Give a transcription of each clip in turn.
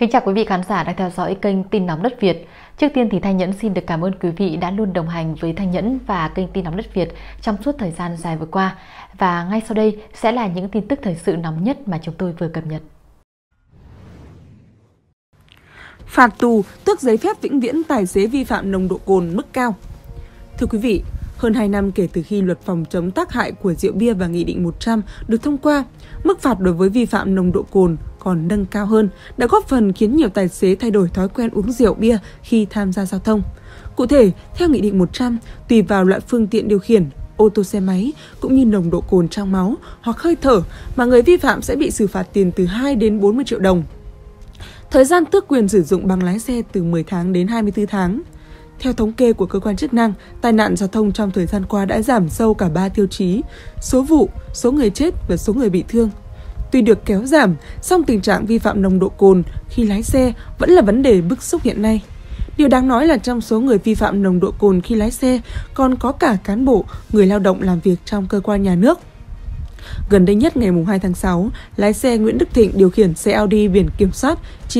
Kính chào quý vị khán giả đang theo dõi kênh Tin Nóng Đất Việt. Trước tiên thì Thanh Nhẫn xin được cảm ơn quý vị đã luôn đồng hành với Thanh Nhẫn và kênh Tin Nóng Đất Việt trong suốt thời gian dài vừa qua. Và ngay sau đây sẽ là những tin tức thời sự nóng nhất mà chúng tôi vừa cập nhật. Phạt tù, tước giấy phép vĩnh viễn tài xế vi phạm nồng độ cồn mức cao. Thưa quý vị, hơn 2 năm kể từ khi luật phòng chống tác hại của rượu bia và Nghị định 100 được thông qua, mức phạt đối với vi phạm nồng độ cồn còn nâng cao hơn, đã góp phần khiến nhiều tài xế thay đổi thói quen uống rượu bia khi tham gia giao thông. Cụ thể, theo Nghị định 100, tùy vào loại phương tiện điều khiển, ô tô xe máy cũng như nồng độ cồn trong máu hoặc hơi thở mà người vi phạm sẽ bị xử phạt tiền từ 2 đến 40 triệu đồng. Thời gian tước quyền sử dụng bằng lái xe từ 10 tháng đến 24 tháng. Theo thống kê của cơ quan chức năng, tai nạn giao thông trong thời gian qua đã giảm sâu cả 3 tiêu chí: số vụ, số người chết và số người bị thương. Tuy được kéo giảm, song tình trạng vi phạm nồng độ cồn khi lái xe vẫn là vấn đề bức xúc hiện nay. Điều đáng nói là trong số người vi phạm nồng độ cồn khi lái xe còn có cả cán bộ, người lao động làm việc trong cơ quan nhà nước. Gần đây nhất ngày 2 tháng 6, lái xe Nguyễn Đức Thịnh điều khiển xe Audi biển kiểm soát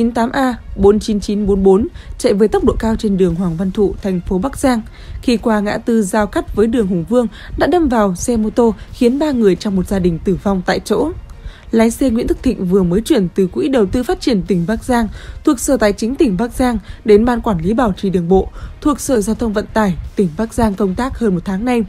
98A49944 chạy với tốc độ cao trên đường Hoàng Văn Thụ, thành phố Bắc Giang. Khi qua ngã tư giao cắt với đường Hùng Vương, đã đâm vào xe mô tô khiến 3 người trong một gia đình tử vong tại chỗ. Lái xe Nguyễn Đức Thịnh vừa mới chuyển từ Quỹ Đầu tư Phát triển tỉnh Bắc Giang thuộc Sở Tài chính tỉnh Bắc Giang đến Ban Quản lý Bảo trì Đường bộ thuộc Sở Giao thông Vận tải tỉnh Bắc Giang công tác hơn 1 tháng nay.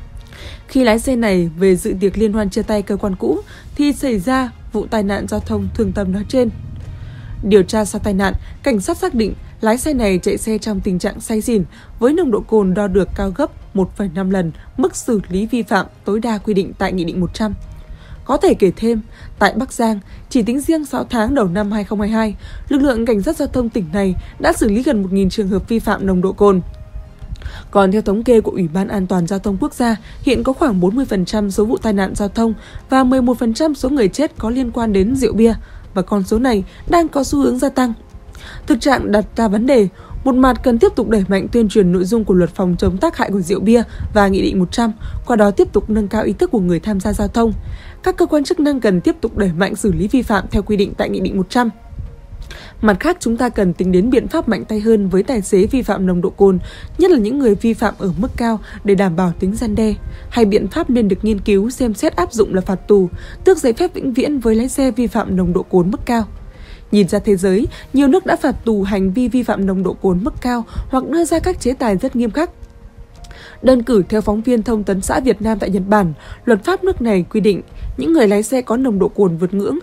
Khi lái xe này về dự tiệc liên hoan chia tay cơ quan cũ thì xảy ra vụ tai nạn giao thông thương tâm nói trên. Điều tra sau tai nạn, cảnh sát xác định lái xe này chạy xe trong tình trạng say xỉn với nồng độ cồn đo được cao gấp 1,5 lần mức xử lý vi phạm tối đa quy định tại Nghị định 100. Có thể kể thêm, tại Bắc Giang, chỉ tính riêng 6 tháng đầu năm 2022, lực lượng cảnh sát giao thông tỉnh này đã xử lý gần 1.000 trường hợp vi phạm nồng độ cồn. Còn theo thống kê của Ủy ban An toàn Giao thông Quốc gia, hiện có khoảng 40% số vụ tai nạn giao thông và 11% số người chết có liên quan đến rượu bia, và con số này đang có xu hướng gia tăng. Thực trạng đặt ra vấn đề, một mặt cần tiếp tục đẩy mạnh tuyên truyền nội dung của luật phòng chống tác hại của rượu bia và Nghị định 100, qua đó tiếp tục nâng cao ý thức của người tham gia giao thông. Các cơ quan chức năng cần tiếp tục đẩy mạnh xử lý vi phạm theo quy định tại Nghị định 100. Mặt khác, chúng ta cần tính đến biện pháp mạnh tay hơn với tài xế vi phạm nồng độ cồn, nhất là những người vi phạm ở mức cao để đảm bảo tính răn đe. Hay biện pháp nên được nghiên cứu xem xét áp dụng là phạt tù, tước giấy phép vĩnh viễn với lái xe vi phạm nồng độ cồn mức cao. Nhìn ra thế giới, nhiều nước đã phạt tù hành vi vi phạm nồng độ cồn mức cao hoặc đưa ra các chế tài rất nghiêm khắc. Đơn cử theo phóng viên Thông tấn xã Việt Nam tại Nhật Bản, luật pháp nước này quy định những người lái xe có nồng độ cồn vượt ngưỡng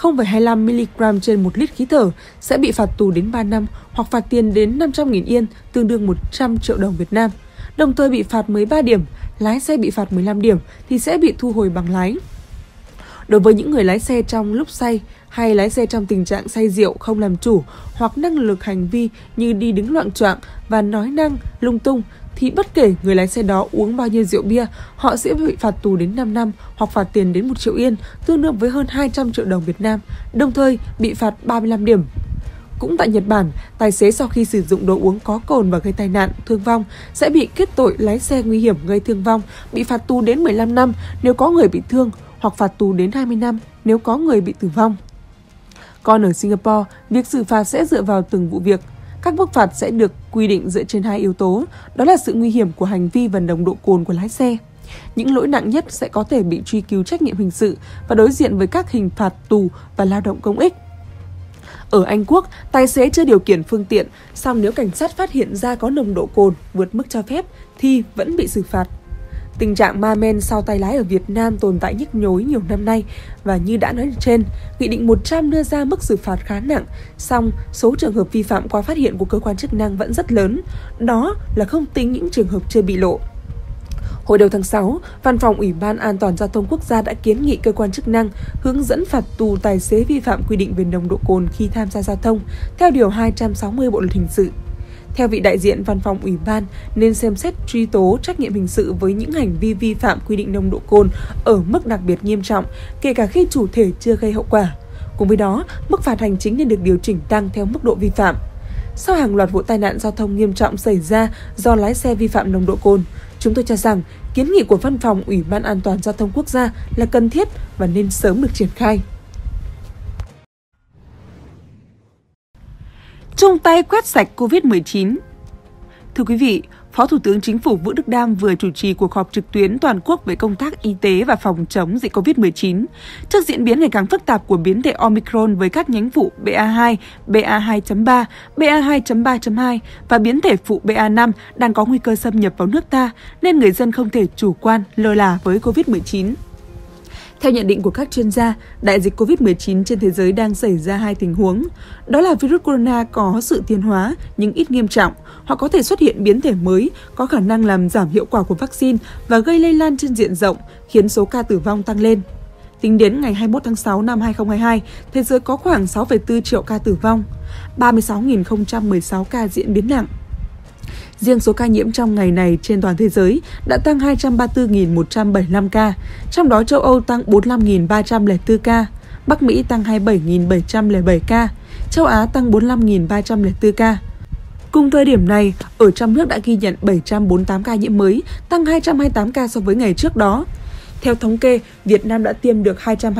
0,25mg trên 1 lít khí thở sẽ bị phạt tù đến 3 năm hoặc phạt tiền đến 500.000 Yên, tương đương 100 triệu đồng Việt Nam. Đồng thời bị phạt 13 điểm, lái xe bị phạt 15 điểm thì sẽ bị thu hồi bằng lái. Đối với những người lái xe trong lúc say hay lái xe trong tình trạng say rượu không làm chủ hoặc năng lực hành vi như đi đứng loạng choạng và nói năng lung tung, thì bất kể người lái xe đó uống bao nhiêu rượu bia, họ sẽ bị phạt tù đến 5 năm hoặc phạt tiền đến 1 triệu Yên, tương đương với hơn 200 triệu đồng Việt Nam, đồng thời bị phạt 35 điểm. Cũng tại Nhật Bản, tài xế sau khi sử dụng đồ uống có cồn và gây tai nạn, thương vong sẽ bị kết tội lái xe nguy hiểm gây thương vong, bị phạt tù đến 15 năm nếu có người bị thương hoặc phạt tù đến 20 năm nếu có người bị tử vong. Còn ở Singapore, việc xử phạt sẽ dựa vào từng vụ việc. Các mức phạt sẽ được quy định dựa trên 2 yếu tố, đó là sự nguy hiểm của hành vi và nồng độ cồn của lái xe. Những lỗi nặng nhất sẽ có thể bị truy cứu trách nhiệm hình sự và đối diện với các hình phạt tù và lao động công ích. Ở Anh Quốc, tài xế chưa điều khiển phương tiện, song nếu cảnh sát phát hiện ra có nồng độ cồn vượt mức cho phép thì vẫn bị xử phạt. Tình trạng ma men sau tay lái ở Việt Nam tồn tại nhức nhối nhiều năm nay và như đã nói trên, Nghị định 100 đưa ra mức xử phạt khá nặng, song số trường hợp vi phạm qua phát hiện của cơ quan chức năng vẫn rất lớn, đó là không tính những trường hợp chưa bị lộ. Hồi đầu tháng 6, Văn phòng Ủy ban An toàn Giao thông Quốc gia đã kiến nghị cơ quan chức năng hướng dẫn phạt tù tài xế vi phạm quy định về nồng độ cồn khi tham gia giao thông theo Điều 260 Bộ Luật Hình sự. Theo vị đại diện văn phòng ủy ban, nên xem xét truy tố trách nhiệm hình sự với những hành vi vi phạm quy định nồng độ cồn ở mức đặc biệt nghiêm trọng, kể cả khi chủ thể chưa gây hậu quả. Cùng với đó, mức phạt hành chính nên được điều chỉnh tăng theo mức độ vi phạm. Sau hàng loạt vụ tai nạn giao thông nghiêm trọng xảy ra do lái xe vi phạm nồng độ cồn, chúng tôi cho rằng kiến nghị của Văn phòng Ủy ban An toàn Giao thông Quốc gia là cần thiết và nên sớm được triển khai. chung tay quét sạch COVID-19. Thưa quý vị, Phó Thủ tướng Chính phủ Vũ Đức Đam vừa chủ trì cuộc họp trực tuyến toàn quốc về công tác y tế và phòng chống dịch COVID-19. Trước diễn biến ngày càng phức tạp của biến thể Omicron với các nhánh phụ BA2, BA2.3, BA2.3.2 và biến thể phụ BA5 đang có nguy cơ xâm nhập vào nước ta, nên người dân không thể chủ quan, lơ là với COVID-19. Theo nhận định của các chuyên gia, đại dịch COVID-19 trên thế giới đang xảy ra hai tình huống. Đó là virus corona có sự tiến hóa nhưng ít nghiêm trọng, hoặc có thể xuất hiện biến thể mới, có khả năng làm giảm hiệu quả của vaccine và gây lây lan trên diện rộng, khiến số ca tử vong tăng lên. Tính đến ngày 21 tháng 6 năm 2022, thế giới có khoảng 6,4 triệu ca tử vong, 36.016 ca diễn biến nặng. Riêng số ca nhiễm trong ngày này trên toàn thế giới đã tăng 234.175 ca, trong đó châu Âu tăng 45.304 ca, Bắc Mỹ tăng 27.707 ca, châu Á tăng 45.304 ca. Cùng thời điểm này, ở trong nước đã ghi nhận 748 ca nhiễm mới, tăng 228 ca so với ngày trước đó. Theo thống kê, Việt Nam đã tiêm được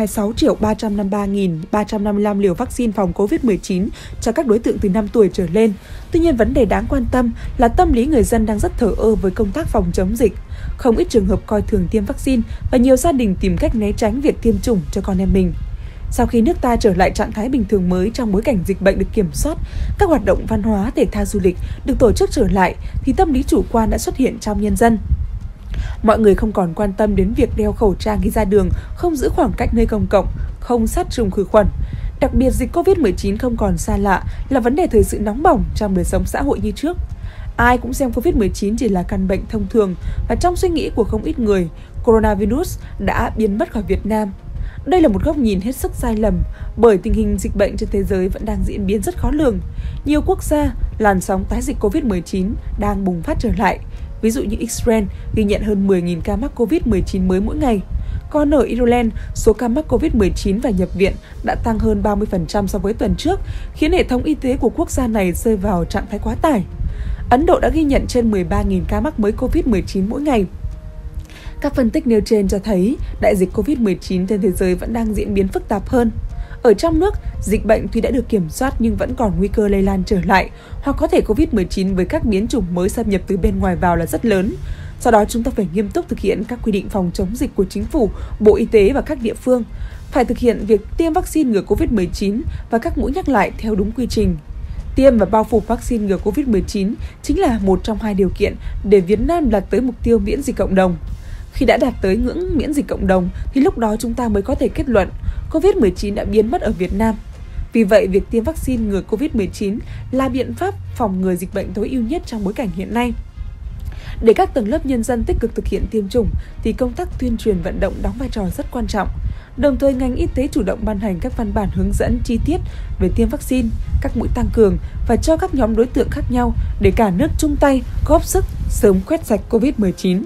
226.353.355 liều vaccine phòng COVID-19 cho các đối tượng từ 5 tuổi trở lên. Tuy nhiên, vấn đề đáng quan tâm là tâm lý người dân đang rất thờ ơ với công tác phòng chống dịch. Không ít trường hợp coi thường tiêm vaccine và nhiều gia đình tìm cách né tránh việc tiêm chủng cho con em mình. Sau khi nước ta trở lại trạng thái bình thường mới trong bối cảnh dịch bệnh được kiểm soát, các hoạt động văn hóa, thể thao, du lịch được tổ chức trở lại, thì tâm lý chủ quan đã xuất hiện trong nhân dân. Mọi người không còn quan tâm đến việc đeo khẩu trang khi ra đường, không giữ khoảng cách nơi công cộng, không sát trùng khử khuẩn. Đặc biệt, dịch COVID-19 không còn xa lạ, là vấn đề thời sự nóng bỏng trong đời sống xã hội như trước. Ai cũng xem COVID-19 chỉ là căn bệnh thông thường, và trong suy nghĩ của không ít người, coronavirus đã biến mất khỏi Việt Nam. Đây là một góc nhìn hết sức sai lầm, bởi tình hình dịch bệnh trên thế giới vẫn đang diễn biến rất khó lường. Nhiều quốc gia, làn sóng tái dịch COVID-19 đang bùng phát trở lại. Ví dụ như Israel ghi nhận hơn 10.000 ca mắc COVID-19 mới mỗi ngày. Còn ở Ireland, số ca mắc COVID-19 và nhập viện đã tăng hơn 30% so với tuần trước, khiến hệ thống y tế của quốc gia này rơi vào trạng thái quá tải. Ấn Độ đã ghi nhận trên 13.000 ca mắc mới COVID-19 mỗi ngày. Các phân tích nêu trên cho thấy đại dịch COVID-19 trên thế giới vẫn đang diễn biến phức tạp hơn. Ở trong nước, dịch bệnh tuy đã được kiểm soát nhưng vẫn còn nguy cơ lây lan trở lại, hoặc có thể COVID-19 với các biến chủng mới xâm nhập từ bên ngoài vào là rất lớn. Do đó, chúng ta phải nghiêm túc thực hiện các quy định phòng chống dịch của Chính phủ, Bộ Y tế và các địa phương. Phải thực hiện việc tiêm vaccine ngừa COVID-19 và các mũi nhắc lại theo đúng quy trình. Tiêm và bao phủ vaccine ngừa COVID-19 chính là một trong hai điều kiện để Việt Nam đạt tới mục tiêu miễn dịch cộng đồng. Khi đã đạt tới ngưỡng miễn dịch cộng đồng thì lúc đó chúng ta mới có thể kết luận COVID-19 đã biến mất ở Việt Nam. Vì vậy, việc tiêm vaccine ngừa COVID-19 là biện pháp phòng ngừa dịch bệnh tối ưu nhất trong bối cảnh hiện nay. Để các tầng lớp nhân dân tích cực thực hiện tiêm chủng thì công tác tuyên truyền vận động đóng vai trò rất quan trọng. Đồng thời, ngành y tế chủ động ban hành các văn bản hướng dẫn chi tiết về tiêm vaccine, các mũi tăng cường và cho các nhóm đối tượng khác nhau để cả nước chung tay góp sức sớm quét sạch COVID-19.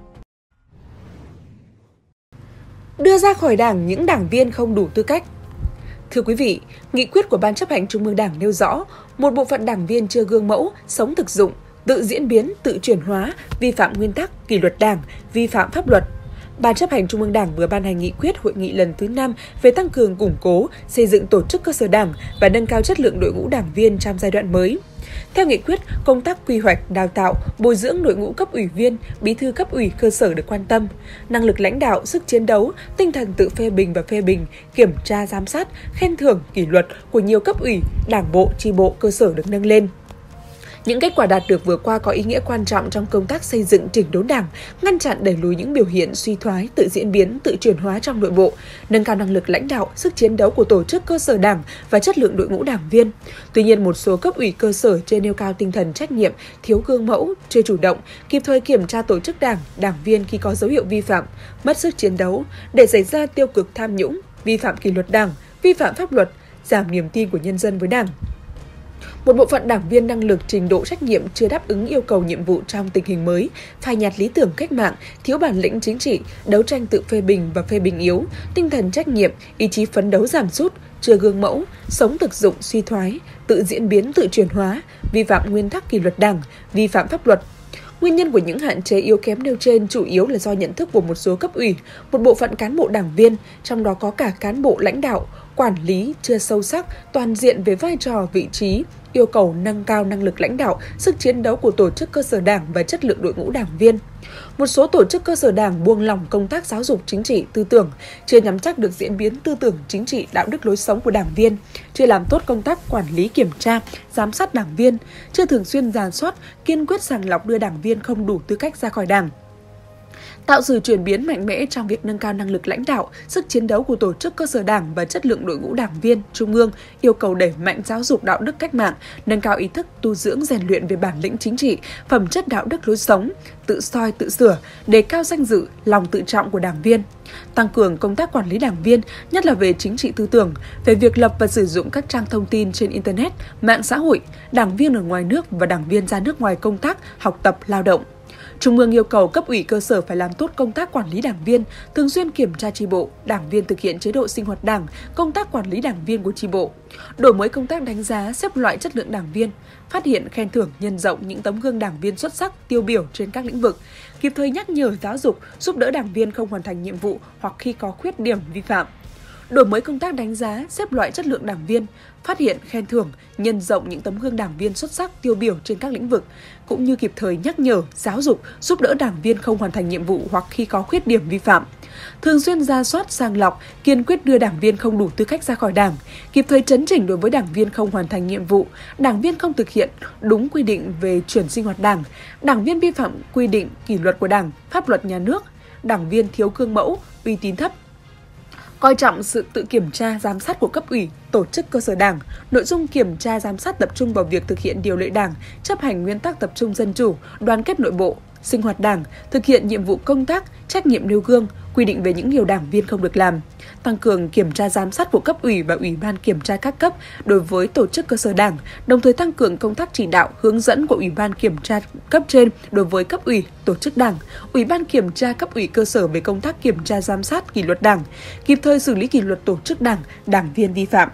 Đưa ra khỏi Đảng những đảng viên không đủ tư cách. Thưa quý vị, nghị quyết của Ban chấp hành Trung ương Đảng nêu rõ, một bộ phận đảng viên chưa gương mẫu, sống thực dụng, tự diễn biến, tự chuyển hóa, vi phạm nguyên tắc, kỷ luật Đảng, vi phạm pháp luật. Ban chấp hành Trung ương Đảng vừa ban hành nghị quyết hội nghị lần thứ 5 về tăng cường củng cố, xây dựng tổ chức cơ sở Đảng và nâng cao chất lượng đội ngũ đảng viên trong giai đoạn mới. Theo nghị quyết, công tác quy hoạch, đào tạo, bồi dưỡng đội ngũ cấp ủy viên, bí thư cấp ủy cơ sở được quan tâm. Năng lực lãnh đạo, sức chiến đấu, tinh thần tự phê bình và phê bình, kiểm tra giám sát, khen thưởng, kỷ luật của nhiều cấp ủy, đảng bộ, chi bộ cơ sở được nâng lên. Những kết quả đạt được vừa qua có ý nghĩa quan trọng trong công tác xây dựng chỉnh đốn Đảng, ngăn chặn đẩy lùi những biểu hiện suy thoái, tự diễn biến, tự chuyển hóa trong nội bộ, nâng cao năng lực lãnh đạo, sức chiến đấu của tổ chức cơ sở Đảng và chất lượng đội ngũ đảng viên. Tuy nhiên, một số cấp ủy cơ sở chưa nêu cao tinh thần trách nhiệm, thiếu gương mẫu, chưa chủ động, kịp thời kiểm tra tổ chức Đảng, đảng viên khi có dấu hiệu vi phạm, mất sức chiến đấu, để xảy ra tiêu cực tham nhũng, vi phạm kỷ luật Đảng, vi phạm pháp luật, giảm niềm tin của nhân dân với Đảng. Một bộ phận đảng viên năng lực, trình độ trách nhiệm chưa đáp ứng yêu cầu nhiệm vụ trong tình hình mới, phai nhạt lý tưởng cách mạng, thiếu bản lĩnh chính trị, đấu tranh tự phê bình và phê bình yếu, tinh thần trách nhiệm, ý chí phấn đấu giảm sút, chưa gương mẫu, sống thực dụng suy thoái, tự diễn biến tự chuyển hóa, vi phạm nguyên tắc kỷ luật Đảng, vi phạm pháp luật. Nguyên nhân của những hạn chế yếu kém nêu trên chủ yếu là do nhận thức của một số cấp ủy, một bộ phận cán bộ đảng viên, trong đó có cả cán bộ lãnh đạo, quản lý chưa sâu sắc, toàn diện về vai trò, vị trí, yêu cầu nâng cao năng lực lãnh đạo, sức chiến đấu của tổ chức cơ sở Đảng và chất lượng đội ngũ đảng viên. Một số tổ chức cơ sở Đảng buông lỏng công tác giáo dục chính trị, tư tưởng, chưa nắm chắc được diễn biến tư tưởng chính trị, đạo đức lối sống của đảng viên, chưa làm tốt công tác quản lý kiểm tra, giám sát đảng viên, chưa thường xuyên rà soát, kiên quyết sàng lọc đưa đảng viên không đủ tư cách ra khỏi Đảng. Tạo sự chuyển biến mạnh mẽ trong việc nâng cao năng lực lãnh đạo, sức chiến đấu của tổ chức cơ sở Đảng và chất lượng đội ngũ đảng viên trung ương, yêu cầu đẩy mạnh giáo dục đạo đức cách mạng, nâng cao ý thức tu dưỡng rèn luyện về bản lĩnh chính trị, phẩm chất đạo đức lối sống, tự soi tự sửa, đề cao danh dự, lòng tự trọng của đảng viên. Tăng cường công tác quản lý đảng viên, nhất là về chính trị tư tưởng, về việc lập và sử dụng các trang thông tin trên Internet, mạng xã hội, đảng viên ở ngoài nước và đảng viên ra nước ngoài công tác, học tập, lao động. Trung ương yêu cầu cấp ủy cơ sở phải làm tốt công tác quản lý đảng viên, thường xuyên kiểm tra chi bộ, đảng viên thực hiện chế độ sinh hoạt đảng, công tác quản lý đảng viên của chi bộ, đổi mới công tác đánh giá, xếp loại chất lượng đảng viên, phát hiện khen thưởng nhân rộng những tấm gương đảng viên xuất sắc, tiêu biểu trên các lĩnh vực, kịp thời nhắc nhở giáo dục, giúp đỡ đảng viên không hoàn thành nhiệm vụ hoặc khi có khuyết điểm vi phạm. Đổi mới công tác đánh giá, xếp loại chất lượng đảng viên, phát hiện, khen thưởng, nhân rộng những tấm gương đảng viên xuất sắc tiêu biểu trên các lĩnh vực, cũng như kịp thời nhắc nhở, giáo dục, giúp đỡ đảng viên không hoàn thành nhiệm vụ hoặc khi có khuyết điểm vi phạm. Thường xuyên rà soát, sàng lọc, kiên quyết đưa đảng viên không đủ tư cách ra khỏi Đảng, kịp thời chấn chỉnh đối với đảng viên không hoàn thành nhiệm vụ, đảng viên không thực hiện đúng quy định về chuẩn sinh hoạt Đảng, đảng viên vi phạm quy định kỷ luật của Đảng, pháp luật nhà nước, đảng viên thiếu gương mẫu, uy tín thấp. Coi trọng sự tự kiểm tra, giám sát của cấp ủy, tổ chức cơ sở Đảng, nội dung kiểm tra giám sát tập trung vào việc thực hiện điều lệ Đảng, chấp hành nguyên tắc tập trung dân chủ, đoàn kết nội bộ, sinh hoạt Đảng, thực hiện nhiệm vụ công tác, trách nhiệm nêu gương, quy định về những điều đảng viên không được làm, tăng cường kiểm tra giám sát của cấp ủy và ủy ban kiểm tra các cấp đối với tổ chức cơ sở Đảng, đồng thời tăng cường công tác chỉ đạo, hướng dẫn của ủy ban kiểm tra cấp trên đối với cấp ủy, tổ chức Đảng, ủy ban kiểm tra cấp ủy cơ sở về công tác kiểm tra giám sát kỷ luật Đảng, kịp thời xử lý kỷ luật tổ chức Đảng, đảng viên vi phạm.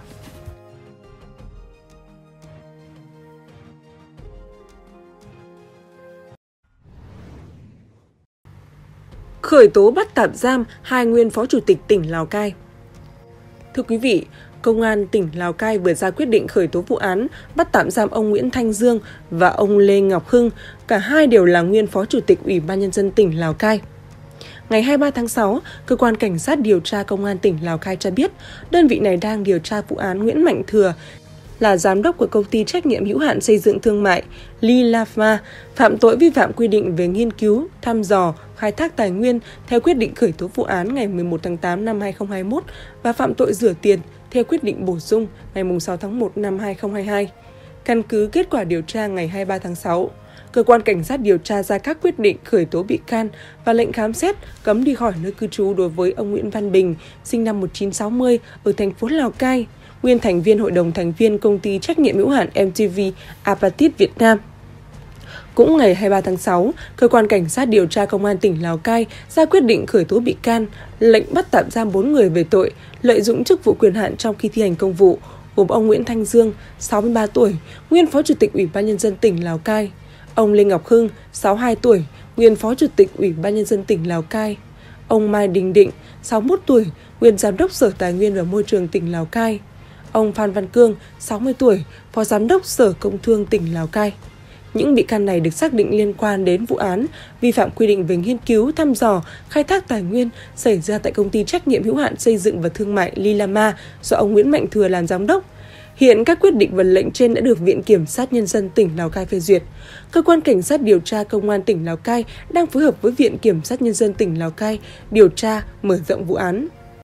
Khởi tố bắt tạm giam 2 nguyên phó chủ tịch tỉnh Lào Cai. Thưa quý vị, Công an tỉnh Lào Cai vừa ra quyết định khởi tố vụ án bắt tạm giam ông Nguyễn Thanh Dương và ông Lê Ngọc Hưng, cả hai đều là nguyên phó chủ tịch Ủy ban Nhân dân tỉnh Lào Cai. Ngày 23 tháng 6, Cơ quan Cảnh sát điều tra Công an tỉnh Lào Cai cho biết đơn vị này đang điều tra vụ án Nguyễn Mạnh Thừa, là giám đốc của công ty trách nhiệm hữu hạn xây dựng thương mại Lilama, phạm tội vi phạm quy định về nghiên cứu, thăm dò, khai thác tài nguyên theo quyết định khởi tố vụ án ngày 11 tháng 8 năm 2021 và phạm tội rửa tiền theo quyết định bổ sung ngày 6 tháng 1 năm 2022. Căn cứ kết quả điều tra ngày 23 tháng 6, Cơ quan Cảnh sát điều tra ra các quyết định khởi tố bị can và lệnh khám xét, cấm đi khỏi nơi cư trú đối với ông Nguyễn Văn Bình, sinh năm 1960 ở thành phố Lào Cai, nguyên thành viên Hội đồng thành viên Công ty trách nhiệm hữu hạn MTV Apatit Việt Nam. Cũng ngày 23 tháng 6, Cơ quan Cảnh sát điều tra Công an tỉnh Lào Cai ra quyết định khởi tố bị can, lệnh bắt tạm giam 4 người về tội lợi dụng chức vụ quyền hạn trong khi thi hành công vụ, gồm ông Nguyễn Thanh Dương, 63 tuổi, nguyên Phó Chủ tịch Ủy ban Nhân dân tỉnh Lào Cai, ông Lê Ngọc Hưng, 62 tuổi, nguyên Phó Chủ tịch Ủy ban Nhân dân tỉnh Lào Cai, ông Mai Đình Định, 61 tuổi, nguyên Giám đốc Sở Tài nguyên và Môi trường tỉnh Lào Cai, ông Phan Văn Cương, 60 tuổi, Phó Giám đốc Sở Công Thương tỉnh Lào Cai. Những bị can này được xác định liên quan đến vụ án vi phạm quy định về nghiên cứu, thăm dò, khai thác tài nguyên xảy ra tại công ty trách nhiệm hữu hạn xây dựng và thương mại Lilama do ông Nguyễn Mạnh Thừa làm giám đốc. Hiện các quyết định và lệnh trên đã được Viện Kiểm sát Nhân dân tỉnh Lào Cai phê duyệt. Cơ quan Cảnh sát điều tra Công an tỉnh Lào Cai đang phối hợp với Viện Kiểm sát Nhân dân tỉnh Lào Cai điều tra, mở rộng vụ án.